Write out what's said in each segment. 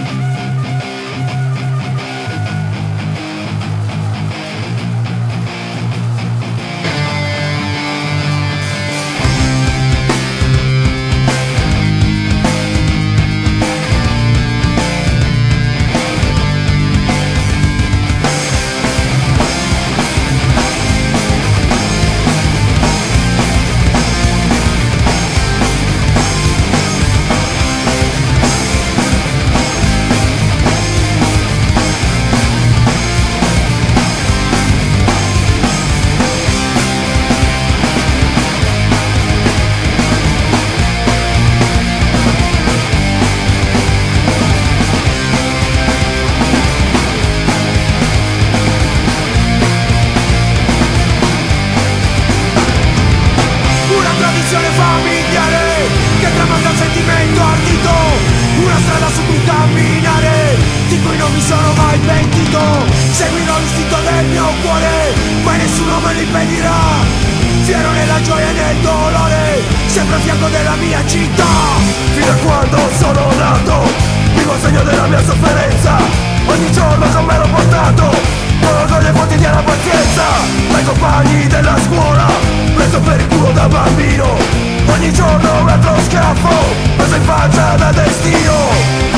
familiare che tramanda il sentimento ardito, una strada su cui camminare, di cui non mi sono mai pentito. Seguirò l'istinto del mio cuore, mai nessuno me lo impedirà. Fiero nella gioia e nel dolore, sempre a fianco della mia città. Fino a quando sono nato, vivo il segno della mia sofferenza. Ogni giorno con me l'ho portato, con orgoglio e quotidiana pazienza. Ai compagni della scuola, preso per il culo da bambino. Ogni giorno un altro schiaffo, preso in faccia da destino.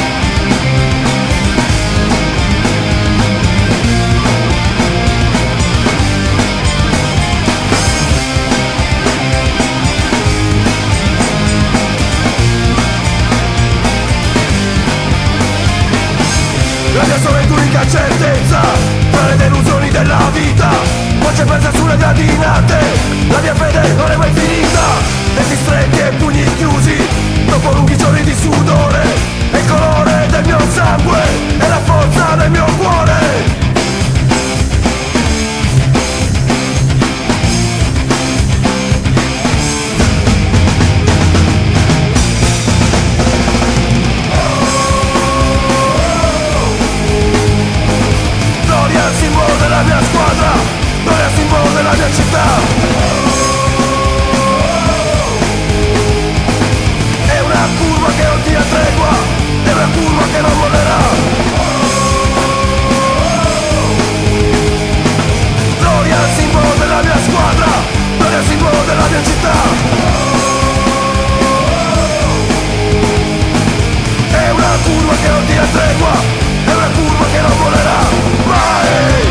La mia sola ed unica certezza, tra le delusioni della vita, voce presa sulle gradinate, la mia fede non è mai finita. Denti stretti e pugni chiusi, dopo lunghi giorni di sudore, è il colore del mio sangue, è la forza del mio cuore. Gloria al simbolo della mia squadra, gloria al simbolo della mia città. È una curva che non dia tregua, è una curva che non mollerà. Gloria al simbolo della mia squadra, gloria al simbolo della mia città. È una curva che non dia tregua, è una curva che non volerà mai.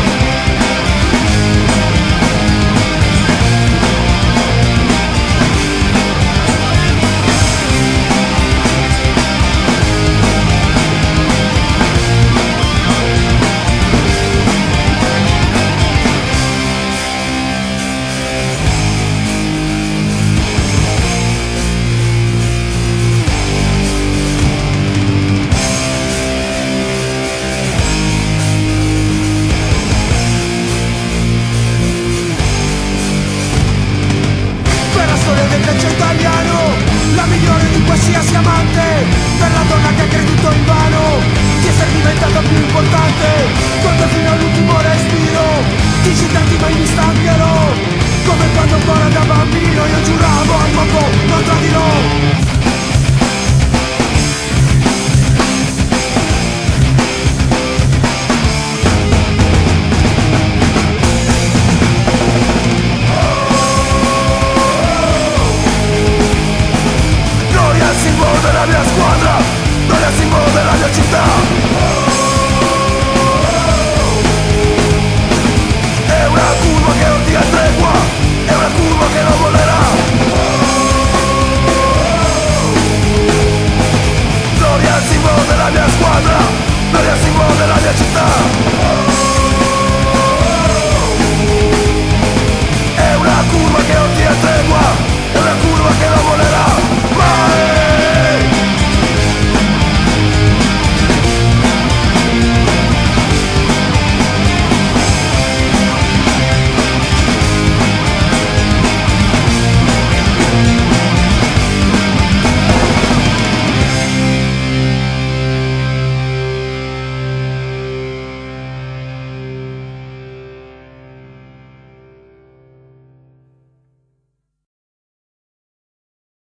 La migliore di qualsiasi amante, per la donna che ha creduto in vano di essere diventata più importante, quando fino all'ultimo respiro dici tanti mai mi stancherò, come quando ancora da bambino io giuravo al mondo non tradirò.